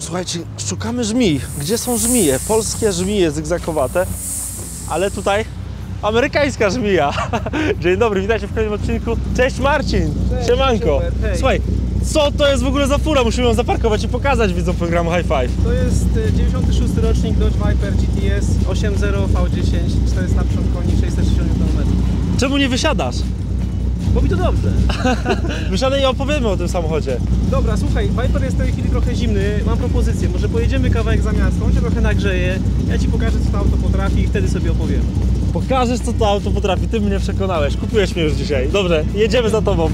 Słuchajcie, szukamy żmij. Gdzie są żmije? Polskie żmije zygzakowate, ale tutaj amerykańska żmija. Dzień dobry, witajcie w kolejnym odcinku. Cześć Marcin! Cześć, siemanko! super, hej. Słuchaj, co to jest w ogóle za fura? Musimy ją zaparkować i pokazać widzom programu High Five. To jest 96 rocznik Dodge Viper GTS 8.0 V10, 450 koni, 660 Nm. Czemu nie wysiadasz? Bo mi to dobrze. Wysiadaj i opowiemy o tym samochodzie. Dobra, słuchaj, Viper jest w tej chwili trochę zimny. Mam propozycję, może pojedziemy kawałek za miasto, on się trochę nagrzeje. Ja Ci pokażę, co to auto potrafi i wtedy sobie opowiem. Pokażesz, co to auto potrafi. Ty mnie przekonałeś. Kupujesz mnie już dzisiaj. Dobrze, jedziemy za tobą.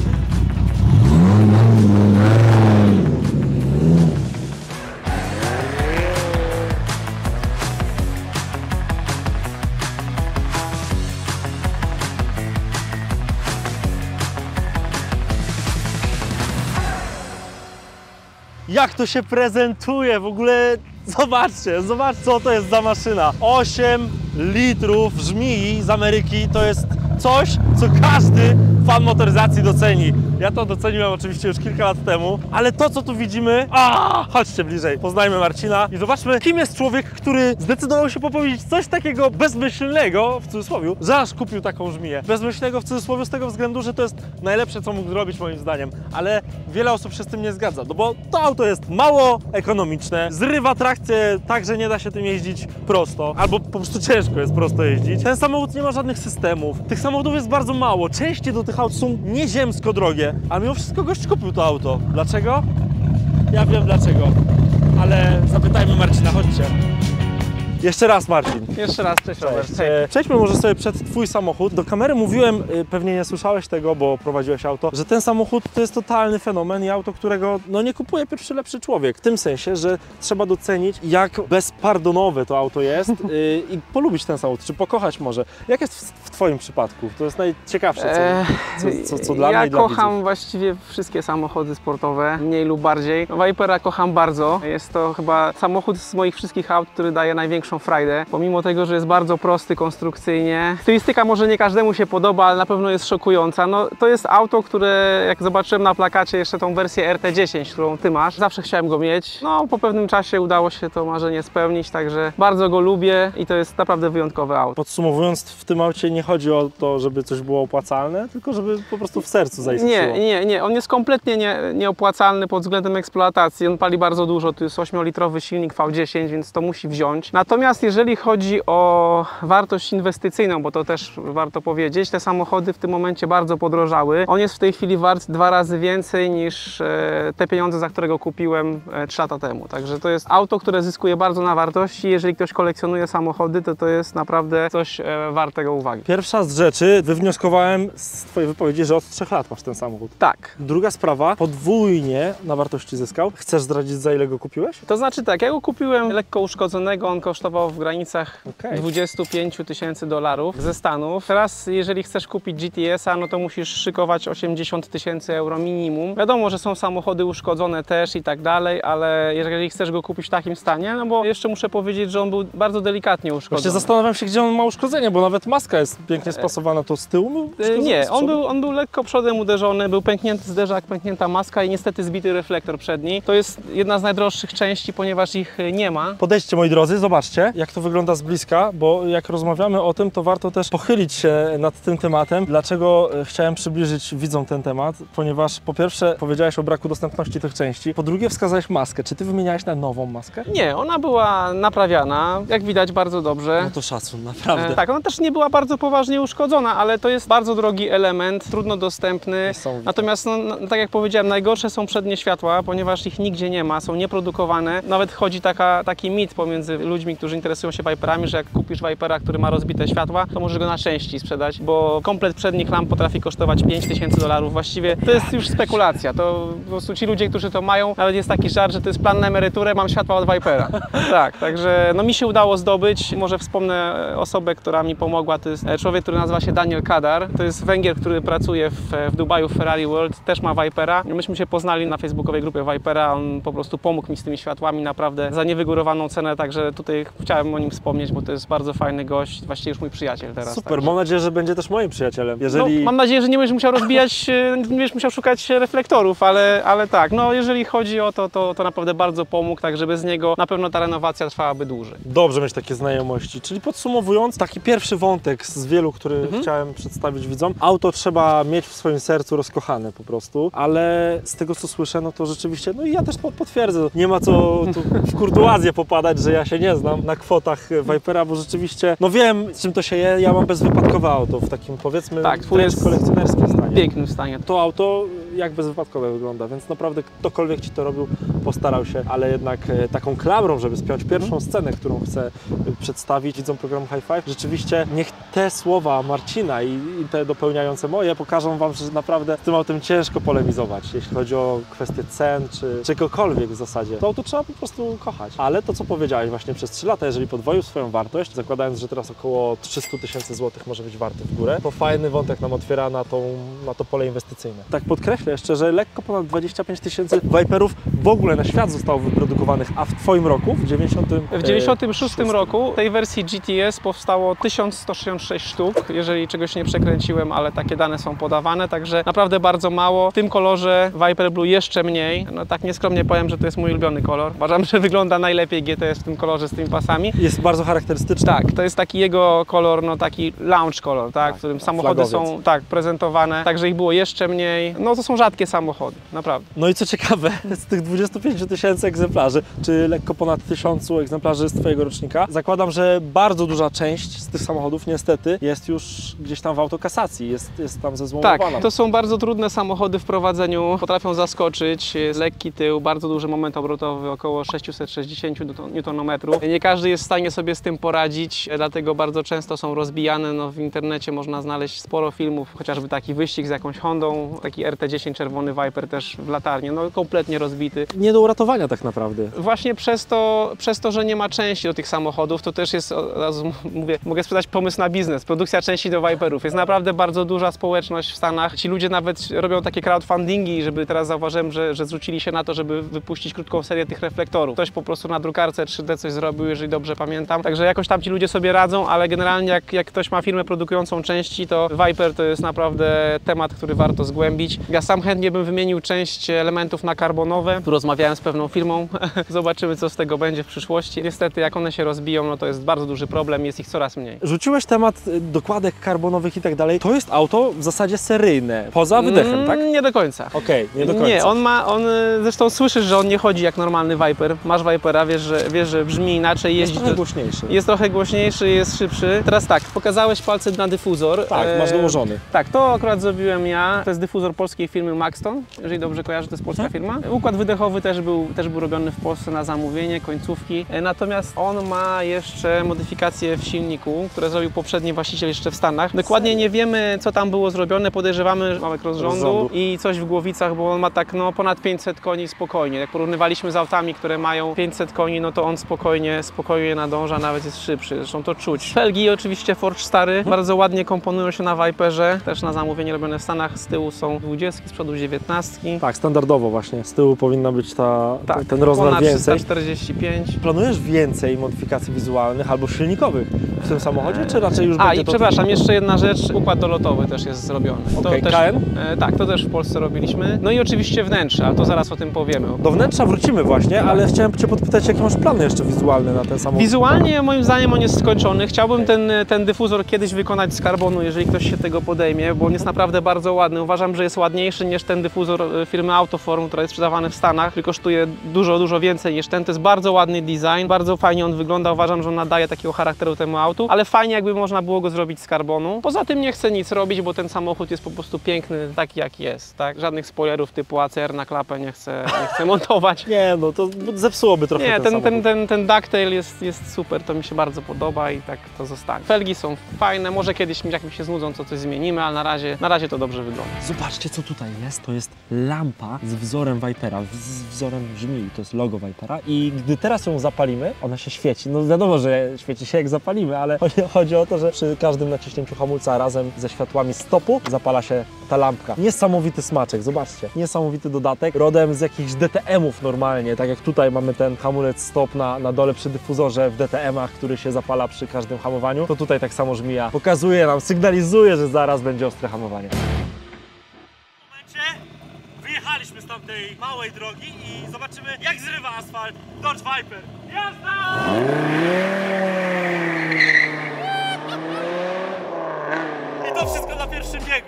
Jak to się prezentuje w ogóle? Zobaczcie, zobacz, co to jest za maszyna. 8 litrów żmii z Ameryki to jest coś, co każdy fan motoryzacji doceni. Ja to doceniłem oczywiście już kilka lat temu, ale to, co tu widzimy... Chodźcie bliżej, poznajmy Marcina i zobaczmy, kim jest człowiek, który zdecydował się popełnić coś takiego bezmyślnego, w cudzysłowie, że aż kupił taką żmiję. Bezmyślnego w cudzysłowie z tego względu, że to jest najlepsze, co mógł zrobić moim zdaniem, ale wiele osób się z tym nie zgadza, no bo to auto jest mało ekonomiczne, zrywa trakcję tak, że nie da się tym jeździć prosto, albo po prostu ciężko jest prosto jeździć. Ten samochód nie ma żadnych systemów, tych samochodów jest bardzo mało, części do tych aut są nieziemsko drogie, a mimo wszystko gość kupił to auto. Dlaczego? Ja wiem dlaczego, ale zapytajmy Marcina, chodźcie. Jeszcze raz Marcin. Jeszcze raz, cześć Robert. Przejdźmy może sobie przed Twój samochód. Do kamery mówiłem, pewnie nie słyszałeś tego, bo prowadziłeś auto, że ten samochód to jest totalny fenomen i auto, którego no, nie kupuje pierwszy lepszy człowiek. W tym sensie, że trzeba docenić, jak bezpardonowe to auto jest i polubić ten samochód, czy pokochać może. Jak jest w Twoim przypadku? To jest najciekawsze, co dla mnie i dla Ja kocham widzów. właściwie wszystkie samochody sportowe, mniej lub bardziej. Vipera kocham bardzo. Jest to chyba samochód z moich wszystkich aut, który daje największą frajdę, pomimo tego, że jest bardzo prosty konstrukcyjnie. Stylistyka może nie każdemu się podoba, ale na pewno jest szokująca. No, to jest auto, które jak zobaczyłem na plakacie jeszcze tą wersję RT10, którą Ty masz, zawsze chciałem go mieć. No, po pewnym czasie udało się to marzenie spełnić, także bardzo go lubię i to jest naprawdę wyjątkowe auto. Podsumowując, w tym aucie nie chodzi o to, żeby coś było opłacalne, tylko żeby po prostu w sercu zaistniało. Nie. On jest kompletnie nieopłacalny pod względem eksploatacji. On pali bardzo dużo, to jest 8-litrowy silnik V10, więc to musi wziąć. Natomiast jeżeli chodzi o wartość inwestycyjną, bo to też warto powiedzieć, te samochody w tym momencie bardzo podrożały. On jest w tej chwili wart 2 razy więcej niż te pieniądze, za które go kupiłem 3 lata temu. Także to jest auto, które zyskuje bardzo na wartości. Jeżeli ktoś kolekcjonuje samochody, to jest naprawdę coś wartego uwagi. Pierwsza z rzeczy, wywnioskowałem z Twojej wypowiedzi, że od 3 lat masz ten samochód. Tak. Druga sprawa, podwójnie na wartości zyskał. Chcesz zdradzić, za ile go kupiłeś? To znaczy tak, ja go kupiłem lekko uszkodzonego, on kosztował w granicach 25 000 dolarów ze Stanów. Teraz jeżeli chcesz kupić GTS-a, no to musisz szykować 80 000 euro minimum. Wiadomo, że są samochody uszkodzone też i tak dalej, ale jeżeli chcesz go kupić w takim stanie, no bo jeszcze muszę powiedzieć, że on był bardzo delikatnie uszkodzony. Właśnie zastanawiam się, gdzie on ma uszkodzenie, bo nawet maska jest pięknie spasowana, to z tyłu był uszkodzony? Nie, on był lekko przodem uderzony, był pęknięty zderzak, pęknięta maska i niestety zbity reflektor przedni. To jest jedna z najdroższych części, ponieważ ich nie ma. Podejdźcie, moi drodzy, zobaczcie, jak to wygląda z bliska, bo jak rozmawiamy o tym, to warto też pochylić się nad tym tematem. Dlaczego chciałem przybliżyć widzom ten temat? Ponieważ po pierwsze powiedziałeś o braku dostępności tych części, po drugie wskazałeś maskę. Czy ty wymieniałeś na nową maskę? Nie, ona była naprawiana, jak widać bardzo dobrze. No to szacun, naprawdę. Tak, ona też nie była bardzo poważnie uszkodzona, ale to jest bardzo drogi element, trudno dostępny. Natomiast, no, tak jak powiedziałem, najgorsze są przednie światła, ponieważ ich nigdzie nie ma, są nieprodukowane. Nawet chodzi taki mit pomiędzy ludźmi, którzy interesują się Viperami, że jak kupisz Vipera, który ma rozbite światła, to możesz go na części sprzedać, bo komplet przednich lamp potrafi kosztować 5 000 dolarów. Właściwie to jest już spekulacja. To po prostu ci ludzie, którzy to mają, nawet jest taki żart, że to jest plan na emeryturę, mam światła od Vipera. Tak, także no mi się udało zdobyć. Może wspomnę osobę, która mi pomogła. To jest człowiek, który nazywa się Daniel Kadar. To jest Węgier, który pracuje w Dubaju w Ferrari World, też ma Vipera. Myśmy się poznali na facebookowej grupie Vipera. On po prostu pomógł mi z tymi światłami naprawdę za niewygórowaną cenę, także tutaj chciałem o nim wspomnieć, bo to jest bardzo fajny gość, właściwie już mój przyjaciel teraz. Super, także. mam nadzieję, że będzie też moim przyjacielem. Jeżeli... No, mam nadzieję, że nie będziesz musiał rozbijać, nie będziesz musiał szukać reflektorów, ale tak, no jeżeli chodzi o to naprawdę bardzo pomógł, także bez niego na pewno ta renowacja trwałaby dłużej. Dobrze mieć takie znajomości. Czyli podsumowując, taki pierwszy wątek z wielu, który chciałem przedstawić widzom. Auto trzeba mieć w swoim sercu rozkochane po prostu, ale z tego co słyszę, no to rzeczywiście, no i ja też potwierdzę, nie ma co tu w kurtuazję popadać, że ja się nie znam na kwotach Vipera, bo rzeczywiście, no wiem z czym to się je, ja mam bezwypadkowe auto w takim powiedzmy wręcz kolekcjonerskim stanie. W pięknym stanie. To auto jak bezwypadkowe wygląda, więc naprawdę ktokolwiek Ci to robił, postarał się, ale jednak taką klamrą, żeby spiąć pierwszą scenę, którą chcę przedstawić widzom programu High Five, rzeczywiście niech te słowa Marcina i te dopełniające moje pokażą Wam, że naprawdę z tym autem ciężko polemizować, jeśli chodzi o kwestie cen, czy czegokolwiek w zasadzie. To auto trzeba po prostu kochać. Ale to, co powiedziałeś właśnie przez 3 lata, jeżeli podwoił swoją wartość, zakładając, że teraz około 300 000 złotych może być warty w górę, to fajny wątek nam otwiera na to pole inwestycyjne. Tak podkreślę jeszcze, że lekko ponad 25 000 Viperów w ogóle na świat zostało wyprodukowanych, a w Twoim roku, w 96 roku tej wersji GTS powstało 1166 sztuk, jeżeli czegoś nie przekręciłem, ale takie dane są podawane, także naprawdę bardzo mało. W tym kolorze Viper Blue jeszcze mniej. No tak nieskromnie powiem, że to jest mój ulubiony kolor. Uważam, że wygląda najlepiej GTS w tym kolorze z tymi pasami. Jest bardzo charakterystyczny. Tak, to jest taki jego kolor, no taki lounge kolor, tak, w którym samochody są prezentowane, także ich było jeszcze mniej. No to są rzadkie samochody, naprawdę. No i co ciekawe, z tych 25 000 egzemplarzy, czy lekko ponad 1000 egzemplarzy z Twojego rocznika, zakładam, że bardzo duża część z tych samochodów niestety jest już gdzieś tam w autokasacji, jest tam zezłomowana. Tak, to są bardzo trudne samochody w prowadzeniu, potrafią zaskoczyć, jest lekki tył, bardzo duży moment obrotowy, około 660 Nm. Nie każdy jest w stanie sobie z tym poradzić, dlatego bardzo często są rozbijane. No, w internecie można znaleźć sporo filmów, chociażby taki wyścig z jakąś Hondą, taki RT10 czerwony Viper też w latarni, no kompletnie rozbity. Nie do uratowania tak naprawdę. Właśnie przez to, że nie ma części do tych samochodów, to też jest, od razu mówię, mogę sprzedać pomysł na biznes, produkcja części do Viperów. Jest naprawdę bardzo duża społeczność w Stanach. Ci ludzie nawet robią takie crowdfundingi, żeby teraz zauważyłem, że zwrócili się na to, żeby wypuścić krótką serię tych reflektorów. Ktoś po prostu na drukarce 3D coś zrobił, jeżeli dobrze pamiętam. Także jakoś tam ci ludzie sobie radzą, ale generalnie jak ktoś ma firmę produkującą części, to Viper to jest naprawdę temat, który warto zgłębić. Ja sam chętnie bym wymienił część elementów na karbonowe. Tu rozmawiałem z pewną firmą, zobaczymy co z tego będzie w przyszłości. Niestety jak one się rozbiją, no to jest bardzo duży problem, jest ich coraz mniej. Rzuciłeś temat dokładek karbonowych i tak dalej. To jest auto w zasadzie seryjne, poza wydechem, tak? Nie do końca. Okej, nie do końca. Nie, zresztą słyszysz, że on nie chodzi jak normalny Viper. Masz Vipera, wiesz, że brzmi inaczej, jeździ. Jest trochę głośniejszy. Jest trochę głośniejszy, jest szybszy. Teraz tak, pokazałeś palce na dyfuzor. Tak, masz dołożony. Tak, to akurat zrobiłem ja. To jest dyfuzor polskiej firmy Maxton, jeżeli dobrze kojarzę, to jest polska firma. Układ wydechowy też był robiony w Polsce na zamówienie, końcówki. Natomiast on ma jeszcze modyfikacje w silniku, które zrobił poprzedni właściciel jeszcze w Stanach. Dokładnie nie wiemy, co tam było zrobione. Podejrzewamy, że małek rozrządu i coś w głowicach, bo on ma tak ponad 500 koni spokojnie. Jak porównywaliśmy z autami, które mają 500 koni, no to on spokojnie nadąża, nawet jest szybszy. Zresztą to czuć. Felgi oczywiście Forge stary, bardzo ładnie komponują się na Viperze, też na zamówienie robione w Stanach. Z tyłu są 20, z przodu 19. Tak, standardowo właśnie. Z tyłu powinna być ten rozmiar ponad więcej. 345. Planujesz więcej modyfikacji wizualnych albo silnikowych w tym samochodzie, czy raczej już będzie i przepraszam, jeszcze jedna rzecz, układ dolotowy też jest zrobiony. Okej, też, KN? Tak, to też w Polsce robiliśmy. No i oczywiście wnętrze, ale to zaraz o tym powiemy. Do wnętrza wrócimy właśnie, ale chciałem Cię podpytać, jakie masz plany jeszcze wizualne na ten samochód? Wizualnie moim zdaniem on jest skończony. Chciałbym ten dyfuzor kiedyś wykonać z karbonu, jeżeli ktoś się tego podejmie, bo on jest naprawdę bardzo ładny. Uważam, że jest ładniejszy niż ten dyfuzor firmy Autoform, która jest sprzedawany w Stanach, który kosztuje dużo więcej niż ten. To jest bardzo ładny design, bardzo fajnie on wygląda. Uważam, że on nadaje takiego charakteru temu autu, ale fajnie jakby można było go zrobić z karbonu. Poza tym nie chcę nic robić, bo ten samochód jest po prostu piękny taki jak jest, tak? Żadnych spoilerów typu ACR na klapę nie chcę montować. Nie, no to zepsułoby trochę ten ducktail jest super, to mi się bardzo podoba i tak to zostanie. Felgi są fajne, może kiedyś jak mi się znudzą, to coś zmienimy, ale na razie to dobrze wygląda. Zobaczcie, co tutaj tutaj jest, to jest lampa z wzorem Vipera, z wzorem żmii, to jest logo Vipera i gdy teraz ją zapalimy, ona się świeci. No wiadomo, że świeci się jak zapalimy, ale chodzi o to, że przy każdym naciśnięciu hamulca razem ze światłami stopu zapala się ta lampka. Niesamowity smaczek, zobaczcie, niesamowity dodatek, rodem z jakichś DTM-ów normalnie, tak jak tutaj mamy ten hamulec stop na dole przy dyfuzorze w DTM-ach, który się zapala przy każdym hamowaniu, to tutaj tak samo żmija pokazuje nam, sygnalizuje, że zaraz będzie ostre hamowanie. W momencie wyjechaliśmy z tamtej małej drogi i zobaczymy, jak zrywa asfalt Dodge Viper. Jazda! I to wszystko na pierwszym biegu.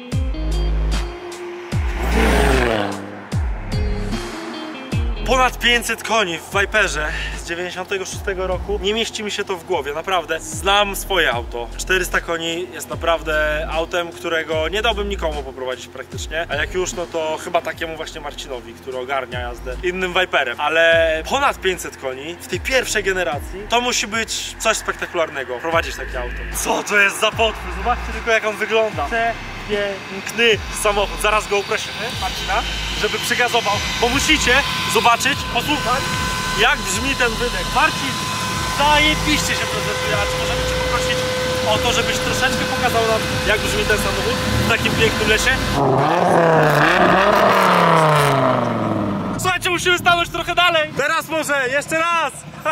Ponad 500 koni w Viperze z 96 roku. Nie mieści mi się to w głowie, naprawdę. Znam swoje auto. 400 koni jest naprawdę autem, którego nie dałbym nikomu poprowadzić praktycznie. A jak już, no to chyba takiemu właśnie Marcinowi, który ogarnia jazdę innym Viperem. Ale ponad 500 koni w tej pierwszej generacji to musi być coś spektakularnego. Prowadzić takie auto. Co to jest za potwór? Zobaczcie tylko, jak on wygląda. Piękny samochód. Zaraz go uprosimy, Marcina, żeby przygazował, bo musicie zobaczyć, posłuchać, jak brzmi ten wydech. Marcin, zajebiście się prezentuje, a czy możemy Cię poprosić o to, żebyś troszeczkę pokazał nam, jak brzmi ten samochód w takim pięknym lesie? Słuchajcie, musimy stanąć trochę dalej. Teraz może, jeszcze raz.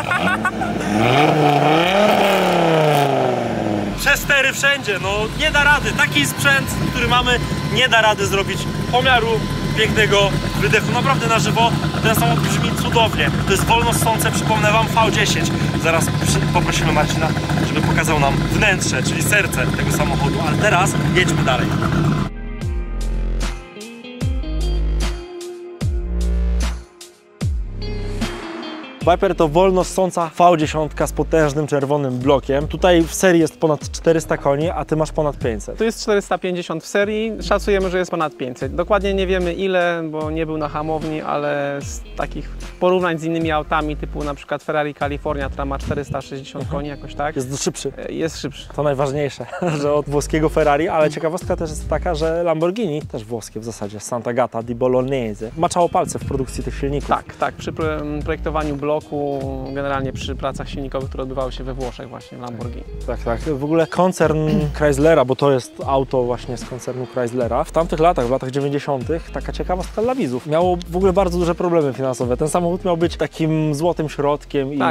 Przestery wszędzie, no nie da rady. Taki sprzęt, który mamy, nie da rady zrobić pomiaru pięknego wydechu. Naprawdę na żywo ten samochód brzmi cudownie. To jest wolno ssące, przypomnę Wam, V10. Zaraz poprosimy Marcina, żeby pokazał nam wnętrze, czyli serce tego samochodu. Ale teraz jedźmy dalej. Viper to wolno ssąca V10 z potężnym czerwonym blokiem. Tutaj w serii jest ponad 400 koni, a Ty masz ponad 500. Tu jest 450 w serii, szacujemy, że jest ponad 500. Dokładnie nie wiemy ile, bo nie był na hamowni, ale z takich porównań z innymi autami, typu na przykład Ferrari California, która ma 460 koni, jakoś tak. Jest szybszy. Jest szybszy. To najważniejsze, że od włoskiego Ferrari, ale ciekawostka też jest taka, że Lamborghini, też włoskie w zasadzie, Sant'Agata di Bolognese, maczało palce w produkcji tych silników. Tak, przy projektowaniu bloku, generalnie przy pracach silnikowych, które odbywały się we Włoszech właśnie, w Lamborghini. Tak. W ogóle koncern Chryslera, bo to jest auto właśnie z koncernu Chryslera, w tamtych latach, w latach 90. taka ciekawostka dla widzów, miało w ogóle bardzo duże problemy finansowe. Ten samochód miał być takim złotym środkiem i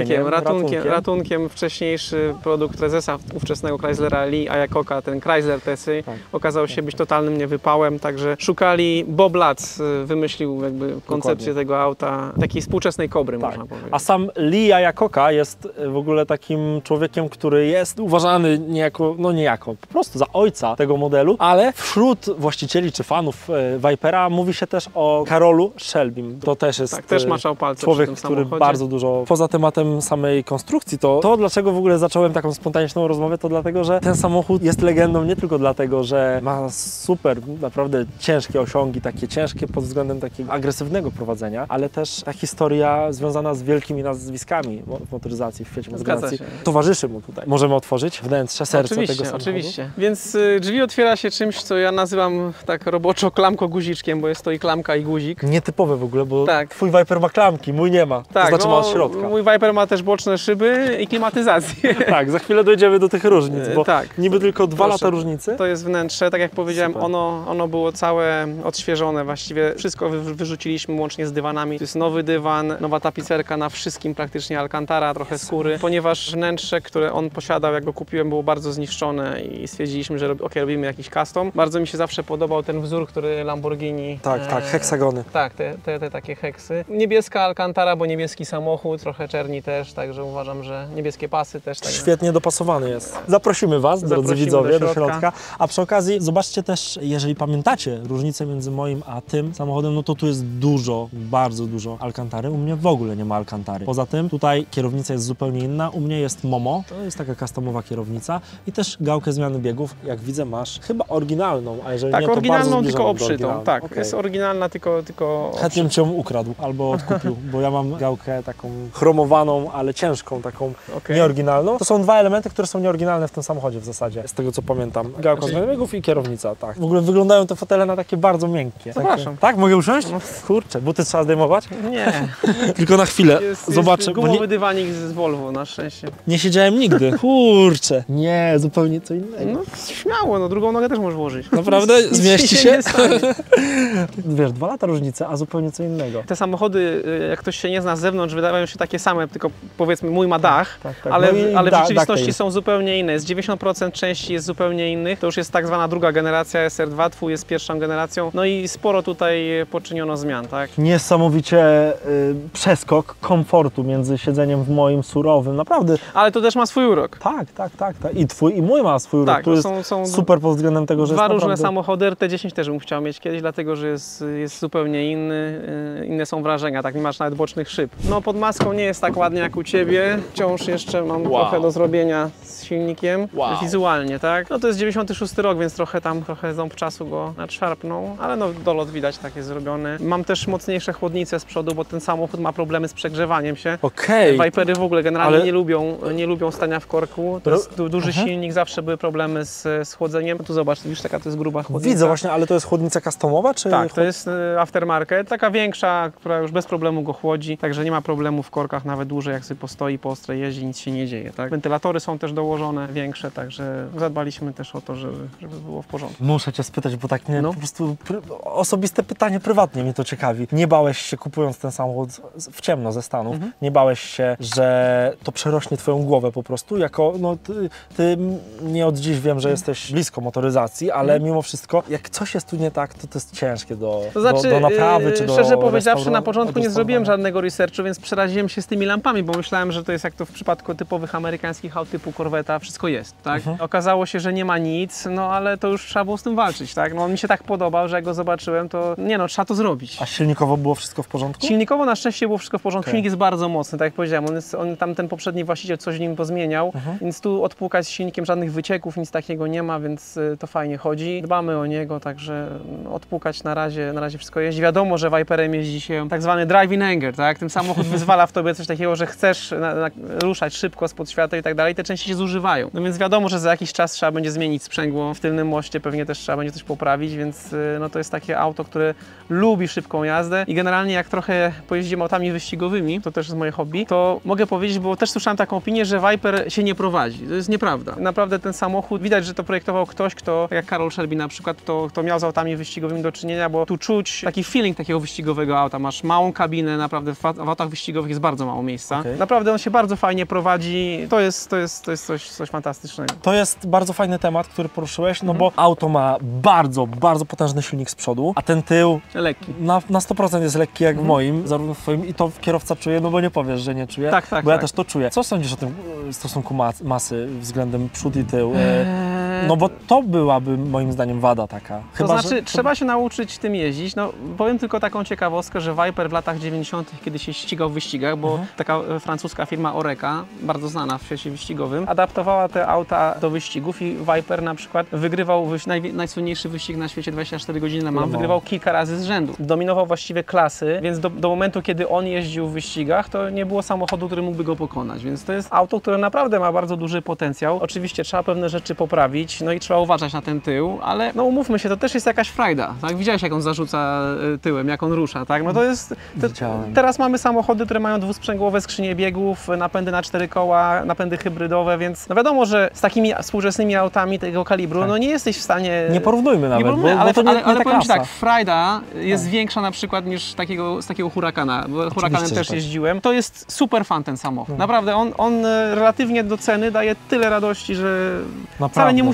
ratunkiem. Wcześniejszy produkt prezesa ówczesnego Chryslera, Lee Iacocca, ten Chrysler TSI, okazał się być totalnym niewypałem, także szukali, Bob Lutz wymyślił jakby koncepcję tego auta, takiej współczesnej Kobry, można powiedzieć. A sam Lee Iacocca jest w ogóle takim człowiekiem, który jest uważany niejako, po prostu za ojca tego modelu, ale wśród właścicieli czy fanów Vipera mówi się też o Karolu Shelbym. To też jest też maczał palce człowiek, przy tym który bardzo dużo, poza tematem samej konstrukcji, to dlaczego w ogóle zacząłem taką spontaniczną rozmowę, to dlatego, że ten samochód jest legendą nie tylko dlatego, że ma super, naprawdę ciężkie osiągi, takie ciężkie pod względem takiego agresywnego prowadzenia, ale też ta historia związana z wielkimi nazwiskami w motoryzacji, w świecie motoryzacji towarzyszy mu tutaj. Możemy otworzyć wnętrze, serce tego samochodu? Oczywiście. Więc drzwi otwiera się czymś, co ja nazywam tak roboczo klamko-guziczkiem, bo jest to i klamka, i guzik. Nietypowe w ogóle, bo Twój Viper ma klamki, mój nie ma. Tak, to znaczy ma od środka. Mój Viper ma też boczne szyby i klimatyzację. Tak, za chwilę dojdziemy do tych różnic, bo niby tylko 2 lata różnicy. To jest wnętrze, tak jak powiedziałem, ono było całe odświeżone, właściwie wszystko wyrzuciliśmy łącznie z dywanami. To jest nowy dywan, nowa tapicerka na wszystkim praktycznie, alcantara, trochę skóry, ponieważ wnętrze, które on posiadał, jak go kupiłem, było bardzo zniszczone i stwierdziliśmy, że robimy jakiś custom. Bardzo mi się zawsze podobał ten wzór, który Lamborghini... Tak, heksagony. Tak, te takie heksy. Niebieska alcantara, bo niebieski samochód, trochę czerni też, także uważam, że niebieskie pasy też. Tak. Świetnie dopasowany jest. Zaprosimy Was, drodzy widzowie, do środka. A przy okazji zobaczcie też, jeżeli pamiętacie różnicę między moim a tym samochodem, no to tu jest dużo, bardzo dużo alcantary. U mnie w ogóle ogóle nie ma alkantary. Poza tym tutaj kierownica jest zupełnie inna, u mnie jest Momo, to jest taka customowa kierownica i też gałkę zmiany biegów, jak widzę masz chyba oryginalną, a jeżeli tak, nie, to oryginalną, bardzo tylko obszytą. Tak, okay. jest oryginalna, tylko Chętnie bym cię ją ukradł albo odkupił, bo ja mam gałkę taką chromowaną, ale ciężką, taką nieoryginalną. To są dwa elementy, które są nieoryginalne w tym samochodzie w zasadzie, z tego co pamiętam. Gałka zmiany biegów i kierownica, tak. W ogóle wyglądają te fotele na takie bardzo miękkie. Zapraszam. Tak, mogę usiąść? No. Kurczę, buty trzeba zdejmować? Nie. Tylko na chwilę. Zobaczę. Jest gumowy dywanik z Volvo, na szczęście. Nie siedziałem nigdy. Kurczę. Nie, zupełnie co innego. No śmiało, no drugą nogę też możesz włożyć. Naprawdę? Zmieści się? Nie stanie. Wiesz, 2 lata różnicy, a zupełnie co innego. Te samochody, jak ktoś się nie zna z zewnątrz, wydawają się takie same, tylko powiedzmy mój ma dach, tak. ale, No ale w rzeczywistości są zupełnie inne. Jest 90% części jest zupełnie innych. To już jest tak zwana druga generacja SR2, twój jest pierwszą generacją. No i sporo tutaj poczyniono zmian, tak? Niesamowicie przeskok komfortu między siedzeniem w moim surowym, naprawdę. Ale to też ma swój urok. Tak. I twój, i mój ma swój urok. Tak, to jest są super pod względem tego, że dwa jest różne naprawdę... samochody. RT10 też bym chciał mieć kiedyś, dlatego że jest zupełnie inny. Inne są wrażenia, tak? Nie masz nawet bocznych szyb. No pod maską nie jest tak ładnie jak u Ciebie. Wciąż jeszcze mam trochę do zrobienia z silnikiem. Wizualnie, tak? No to jest 96 rok, więc trochę ząb czasu go nadszarpnął, ale no dolot widać, tak jest zrobiony. Mam też mocniejsze chłodnice z przodu, bo ten samochód ma problemy z przegrzewaniem się. Vipery w ogóle generalnie nie lubią stania w korku. To jest duży silnik, zawsze były problemy z chłodzeniem. Tu zobacz, widzisz, taka to jest gruba chłodnica. Widzę właśnie, ale to jest chłodnica customowa, czy? Tak, to jest aftermarket, taka większa, która już bez problemu go chłodzi, także nie ma problemu w korkach, nawet dłużej jak sobie postoi, po ostrej jeździ, nic się nie dzieje, tak? Wentylatory są też dołożone, większe, także zadbaliśmy też o to, żeby było w porządku. Muszę Cię spytać, bo tak nie, po prostu osobiste pytanie, prywatnie mnie to ciekawi. Nie bałeś się, kupując ten samochód w ciemno ze Stanów, nie bałeś się, że to przerośnie Twoją głowę po prostu, jako, no ty nie od dziś wiem, że jesteś blisko motoryzacji, ale mimo wszystko, jak coś jest tu nie tak, to jest ciężkie do naprawy, czy do szczerze powiedziawszy, na początku nie zrobiłem żadnego researchu, więc przeraziłem się z tymi lampami, bo myślałem, że to jest jak to w przypadku typowych amerykańskich aut typu Corvetta, wszystko jest, tak? Okazało się, że nie ma nic, no ale to już trzeba było z tym walczyć, tak? No on mi się tak podobał, że jak go zobaczyłem, to nie no, trzeba to zrobić. A silnikowo było wszystko w porządku? Silnikowo na szczęście było wszystko w porządku. Silnik jest bardzo mocny, tak jak powiedziałem, on tam ten poprzedni właściciel coś w nim pozmieniał, więc tu odpłukać z silnikiem żadnych wycieków, nic takiego nie ma, więc to fajnie chodzi. Dbamy o niego, także odpłukać na razie wszystko jeździ. Wiadomo, że Viperem jeździ się tak zwany driving anger, tak? Ten samochód wyzwala w tobie coś takiego, że chcesz ruszać szybko spod światła i tak dalej. Te części się zużywają. No więc wiadomo, że za jakiś czas trzeba będzie zmienić sprzęgło w tylnym moście, pewnie też trzeba będzie coś poprawić, więc no to jest takie auto, które lubi szybką jazdę i generalnie jak trochę pojeździmy autami wyścigowymi, to też jest moje hobby, to mogę powiedzieć, bo też słyszałem taką opinię, że Viper się nie prowadzi. To jest nieprawda. Naprawdę ten samochód, widać, że to projektował ktoś, kto, tak jak Karol Shelby na przykład, kto miał z autami wyścigowymi do czynienia, bo tu czuć taki feeling takiego wyścigowego auta. Masz małą kabinę, naprawdę w autach wyścigowych jest bardzo mało miejsca. Naprawdę on się bardzo fajnie prowadzi. To jest coś fantastycznego. To jest bardzo fajny temat, który poruszyłeś, no bo auto ma bardzo potężny silnik z przodu, a ten tył lekki. Na 100% jest lekki jak w moim, zarówno w twoim, i to kierowca czuje, no bo nie powiesz, że nie czuje, bo ja też to czuję. Co sądzisz o tym stosunku masy względem przód i tył? No bo to byłaby moim zdaniem wada taka. Chyba, to znaczy, trzeba się nauczyć tym jeździć. No, powiem tylko taką ciekawostkę, że Viper w latach 90., kiedy się ścigał w wyścigach, bo taka francuska firma Oreca, bardzo znana w świecie wyścigowym, adaptowała te auta do wyścigów i Viper na przykład wygrywał najsłynniejszy wyścig na świecie 24 godziny Le Mans, wygrywał kilka razy z rzędu. Dominował właściwie klasy, więc do momentu, kiedy on jeździł w wyścigach, to nie było samochodu, który mógłby go pokonać, więc to jest auto, które naprawdę ma bardzo duży potencjał. Oczywiście trzeba pewne rzeczy poprawić, no i trzeba uważać na ten tył, ale no umówmy się, to też jest jakaś frajda, tak? Widziałeś, jak on zarzuca tyłem, jak on rusza, tak? No to jest... Teraz mamy samochody, które mają dwusprzęgłowe skrzynie biegów, napędy na 4 koła, napędy hybrydowe, więc no wiadomo, że z takimi współczesnymi autami tego kalibru, no nie jesteś w stanie... Nie porównujmy nawet, ale to nie ale powiem Ci klasa. tak, frajda jest większa na przykład niż z takiego Huracana, bo Hurakanem też jeździłem. To jest super fan ten samochód. Naprawdę, on relatywnie do ceny daje tyle radości, że wcale nie musi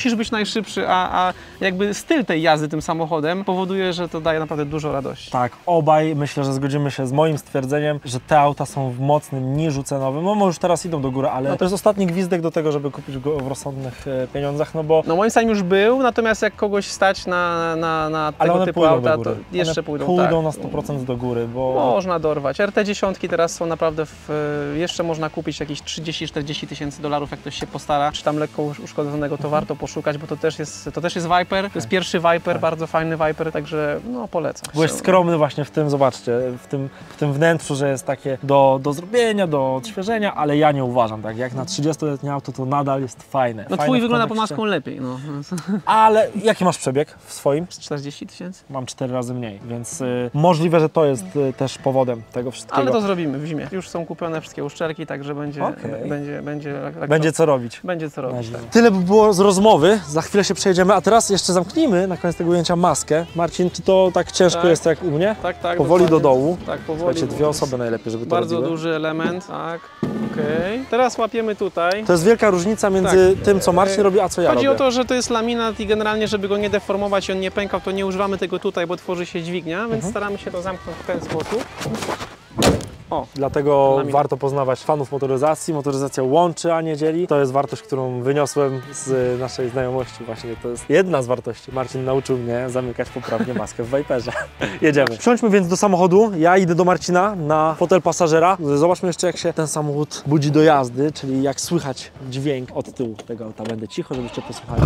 musisz być najszybszy, a jakby styl tej jazdy tym samochodem powoduje, że to daje naprawdę dużo radości. Tak, obaj myślę, że zgodzimy się z moim stwierdzeniem, że te auta są w mocnym niżu cenowym. No może już teraz idą do góry, ale to jest ostatni gwizdek do tego, żeby kupić go w rozsądnych pieniądzach, no bo... No moim zdaniem już był, natomiast jak kogoś stać na tego typu auta, to jeszcze pójdą na 100% do góry, bo... Można dorwać. RT10 teraz są naprawdę jeszcze można kupić jakieś 30-40 tysięcy dolarów, jak ktoś się postara, czy tam lekko uszkodzonego, to warto poszukać, bo to też jest Viper, to jest pierwszy Viper, bardzo fajny Viper, także no polecam. Byłeś skromny właśnie w tym, zobaczcie, w tym wnętrzu, że jest takie do zrobienia, do odświeżenia, ale ja nie uważam, tak, jak na 30-letnie auto to nadal jest fajne. No twój wygląda pomaską lepiej, no. Ale jaki masz przebieg w swoim? 40 tysięcy? Mam 4 razy mniej, więc możliwe, że to jest też powodem tego wszystkiego. Ale to zrobimy w zimie. Już są kupione wszystkie uszczelki, także będzie co robić. Będzie co robić. Tak. Tyle by było z rozmowy, za chwilę się przejdziemy, a teraz jeszcze zamknijmy na koniec tego ujęcia maskę. Marcin, czy to tak ciężko jest jak u mnie? Tak, tak. Powoli dokładnie. do dołu. Tak, powoli. Słuchajcie, 2 osoby najlepiej, żeby to Bardzo robiły. duży element, tak. Okej. Teraz łapiemy tutaj. To jest wielka różnica między tym, co Marcin robi, a co ja robię. Chodzi o to, że to jest laminat i generalnie, żeby go nie deformować i on nie pękał, to nie używamy tego tutaj, bo tworzy się dźwignia, więc staramy się to zamknąć w ten sposób. O, Dlatego warto poznawać fanów motoryzacji. Motoryzacja łączy, a nie dzieli. To jest wartość, którą wyniosłem z naszej znajomości. Właśnie to jest jedna z wartości. Marcin nauczył mnie zamykać poprawnie maskę w Viperze. Jedziemy. Wsiądźmy więc do samochodu. Ja idę do Marcina na fotel pasażera. Zobaczmy jeszcze, jak się ten samochód budzi do jazdy, czyli jak słychać dźwięk od tyłu tego auta. Będę cicho, żebyście posłuchali.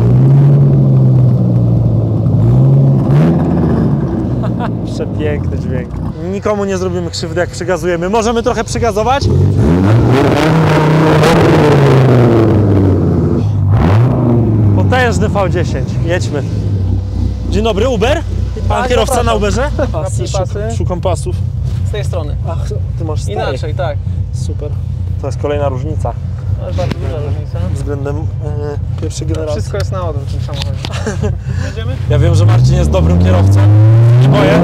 Przepiękny dźwięk. Nikomu nie zrobimy krzywdy, jak przygazujemy. Możemy trochę przygazować? Potężny V10. Jedźmy. Dzień dobry, Uber? Pan Tak, kierowca zapraszam. na Uberze? Pasy. Szukam pasów. Z tej strony. Ach, ty masz stary. Inaczej, tak. Super. To jest kolejna różnica To jest bardzo duża różnica. względem pierwszej generacji. Wszystko jest na odwrót w tym samochodzie. Jedziemy? Ja wiem, że Marcin jest dobrym kierowcą. Nie boję.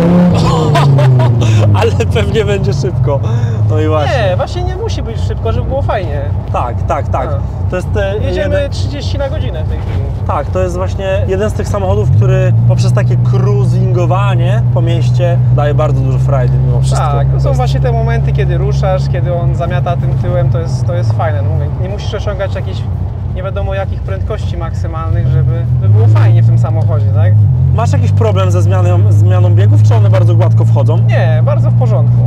Ale pewnie będzie szybko. No i właśnie. Nie, właśnie nie musi być szybko, żeby było fajnie. Tak. To jest Jedziemy 30 na godzinę w tej chwili. Tak, to jest właśnie jeden z tych samochodów, który poprzez takie cruisingowanie po mieście daje bardzo dużo frajdy mimo wszystko. Tak, to są właśnie te momenty, kiedy ruszasz, kiedy on zamiata tym tyłem, to jest fajne. No mówię, nie musisz osiągać jakichś nie wiadomo jakich prędkości maksymalnych, żeby było fajnie w tym samochodzie, tak? Masz jakiś problem ze zmianą biegów, czy one bardzo gładko wchodzą? Nie, bardzo w porządku.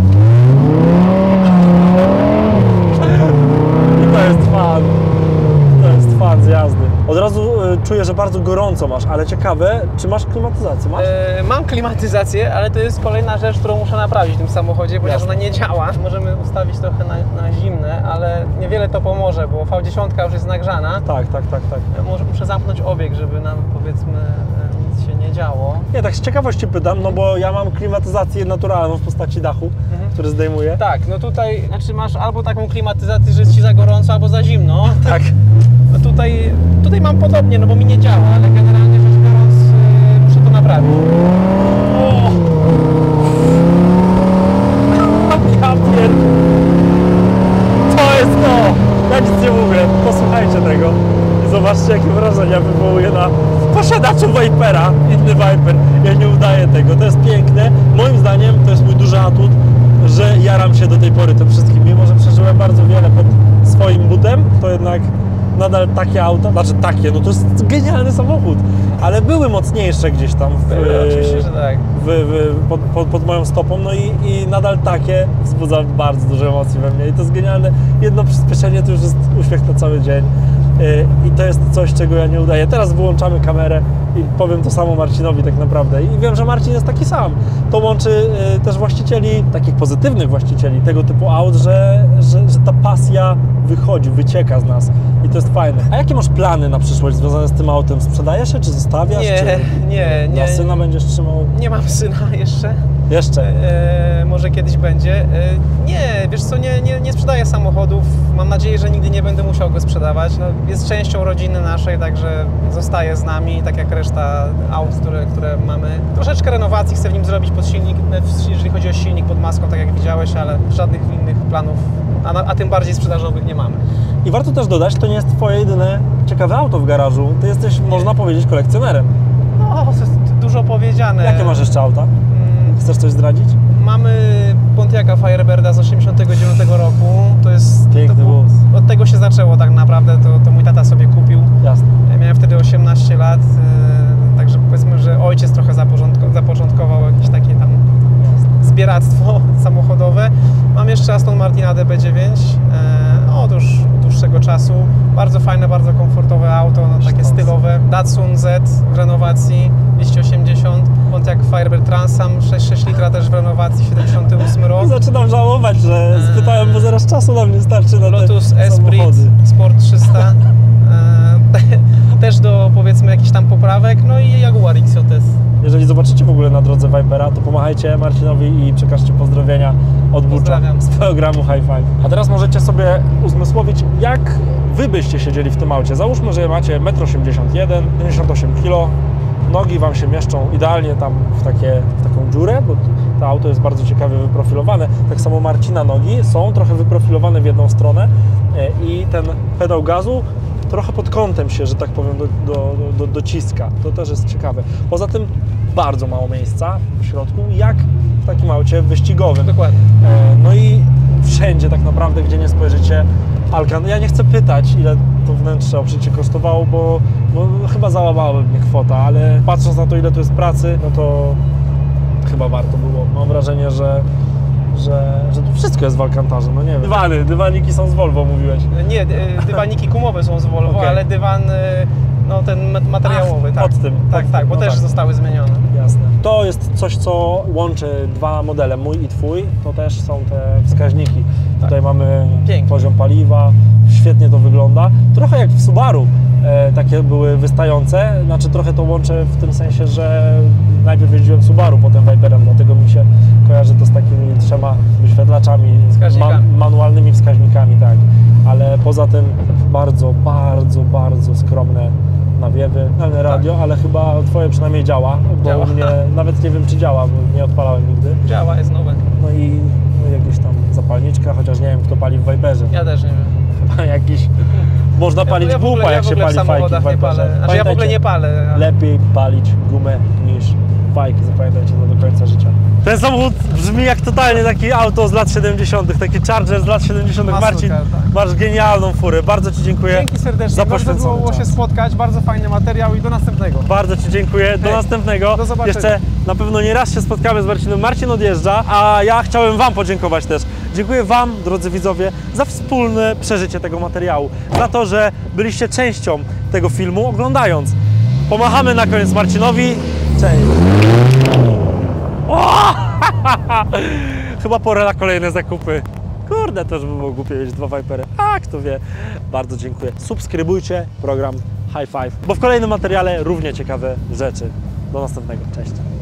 I to jest fan. To jest fan z jazdy. Od razu czuję, że bardzo gorąco masz, ale ciekawe, czy masz klimatyzację? Masz? Mam klimatyzację, ale to jest kolejna rzecz, którą muszę naprawić w tym samochodzie, ponieważ ona nie działa. Możemy ustawić trochę na zimne, ale niewiele to pomoże, bo V10 już jest nagrzana. Tak. Muszę zamknąć obieg, żeby nam, powiedzmy, nic się nie działo. Nie, tak z ciekawości pytam, no bo ja mam klimatyzację naturalną w postaci dachu, który zdejmuję. Tak, no tutaj, znaczy masz albo taką klimatyzację, że jest Ci za gorąco, albo za zimno. Tak. No tutaj mam podobnie, no bo mi nie działa, ale generalnie rzecz biorąc muszę to naprawić. Ja pierd... To jest to! Ja nic nie mówię, posłuchajcie tego i zobaczcie, jakie wrażenia wywołuje na posiadaczu Vipera, inny Viper. Ja nie udaję tego, to jest piękne. Moim zdaniem to jest mój duży atut, że jaram się do tej pory tym wszystkim. Mimo że przeżyłem bardzo wiele pod swoim butem, to jednak nadal takie auta, znaczy takie, no to jest genialny samochód, ale były mocniejsze gdzieś tam Oczywiście, że tak. pod moją stopą, no i nadal takie wzbudza bardzo dużo emocji we mnie i to jest genialne. Jedno przyspieszenie to już jest uśmiech na cały dzień i to jest coś, czego ja nie udaję. Teraz wyłączamy kamerę i powiem to samo Marcinowi tak naprawdę i wiem, że Marcin jest taki sam. To łączy też właścicieli, takich pozytywnych właścicieli tego typu aut, że ta pasja wychodzi, wycieka z nas i to jest fajne. A jakie masz plany na przyszłość związane z tym autem? Sprzedajesz się, czy zostawiasz? Nie. Dla syna będziesz trzymał? Nie mam syna jeszcze. Jeszcze. Może kiedyś będzie. Nie, wiesz co, nie sprzedaję samochodów. Mam nadzieję, że nigdy nie będę musiał go sprzedawać. No, jest częścią rodziny naszej, także zostaje z nami, tak jak reszta aut, które mamy. Troszeczkę renowacji chcę w nim zrobić pod silnik, jeżeli chodzi o silnik pod maską, tak jak widziałeś, ale żadnych innych planów, a tym bardziej sprzedażowych nie mamy. I warto też dodać, to nie jest Twoje jedyne ciekawe auto w garażu. Ty jesteś, można powiedzieć, kolekcjonerem. No, to jest dużo powiedziane. Jakie masz jeszcze auta? Chcesz coś zdradzić? Mamy Pontiaca Firebirda z 89 roku. To jest Piękny wóz. Od tego się zaczęło tak naprawdę. To mój tata sobie kupił. Jasne. Ja miałem wtedy 18 lat, także powiedzmy, że ojciec trochę zapoczątkował jakieś takie tam zbieractwo samochodowe. Mam jeszcze Aston Martina DB9. Od dłuższego czasu. Bardzo fajne, bardzo komfortowe auto, no, takie stylowe. Datsun Z w renowacji 280. Pontiac Firebird Transam 6,6 litra też w renowacji 78 rok. I zaczynam żałować, że spytałem, bo zaraz czasu nam nie starczy na Lotus te Esprit samochody. Sport 300. Też do, powiedzmy, jakichś tam poprawek. No i Jaguar XJS. Jeżeli zobaczycie w ogóle na drodze Vipera, to pomachajcie Marcinowi i przekażcie pozdrowienia od Bucza Pozdrawiam. z programu High Five. A teraz możecie sobie uzmysłowić, jak Wy byście siedzieli w tym aucie. Załóżmy, że macie 1,81 m, 58 kg, nogi Wam się mieszczą idealnie tam w taką dziurę, bo to auto jest bardzo ciekawie wyprofilowane. Tak samo Marcina nogi są trochę wyprofilowane w jedną stronę i ten pedał gazu trochę pod kątem się, że tak powiem, dociska. To też jest ciekawe. Poza tym bardzo mało miejsca w środku, jak w takim aucie wyścigowym. Dokładnie. No i wszędzie tak naprawdę, gdzie nie spojrzycie, Alcan. Ja nie chcę pytać, ile to wnętrze oprzycie kosztowało, bo chyba załamałaby mnie kwota, ale patrząc na to, ile tu jest pracy, no to chyba warto było. Mam wrażenie, że tu wszystko jest w Alcantarze, no nie wiem. Dywaniki są z Volvo, mówiłeś. Nie, dywaniki gumowe są z Volvo, Okay. ale dywan, no ten materiałowy, tak. Pod tym. Tak, bo no też tak. zostały zmienione. Jasne. To jest coś, co łączy dwa modele, mój i Twój, to też są te wskaźniki. Tutaj mamy Pięknie. poziom paliwa, świetnie to wygląda. Trochę jak w Subaru takie były wystające, znaczy trochę to łączę w tym sensie, że najpierw jeździłem Subaru, potem Viperem, dlatego mi się kojarzy to z takimi 3 wyświetlaczami, Wskaźnikami. manualnymi wskaźnikami, tak. Ale poza tym bardzo, bardzo, bardzo skromne nawiewy, ale radio, ale chyba Twoje przynajmniej działa, bo Działa. u mnie nawet nie wiem, czy działa, bo nie odpalałem nigdy. Działa, jest nowe. No i jakieś tam zapalniczka, chociaż nie wiem, kto pali w Viperze. Ja też nie wiem. Chyba jakiś... Można palić ja w ogóle- głupa, jak ja w się ogóle pali w fajki w samochodach nie Viperze. palę. Znaczy ja w ogóle nie palę. Ale... Lepiej palić gumę niż fajki, zapamiętajcie to do końca życia. Ten samochód brzmi jak totalnie taki auto z lat 70., taki Charger z lat 70. Muscle Marcin, car, tak. masz genialną furę, bardzo Ci dziękuję. Dzięki serdecznie, za bardzo poświęcony było się czas. spotkać, bardzo fajny materiał i do następnego. Bardzo Ci dziękuję, do Hej, następnego. do zobaczenia. Jeszcze na pewno nie raz się spotkamy z Marcinem. Marcin odjeżdża, a ja chciałem Wam podziękować też. Dziękuję Wam, drodzy widzowie, za wspólne przeżycie tego materiału, za to, że byliście częścią tego filmu oglądając. Pomachamy na koniec Marcinowi. Cześć. O! Chyba pora na kolejne zakupy. Kurde, to już by było głupie mieć 2 Vipery. A, kto wie. Bardzo dziękuję. Subskrybujcie program High Five, bo w kolejnym materiale równie ciekawe rzeczy. Do następnego. Cześć.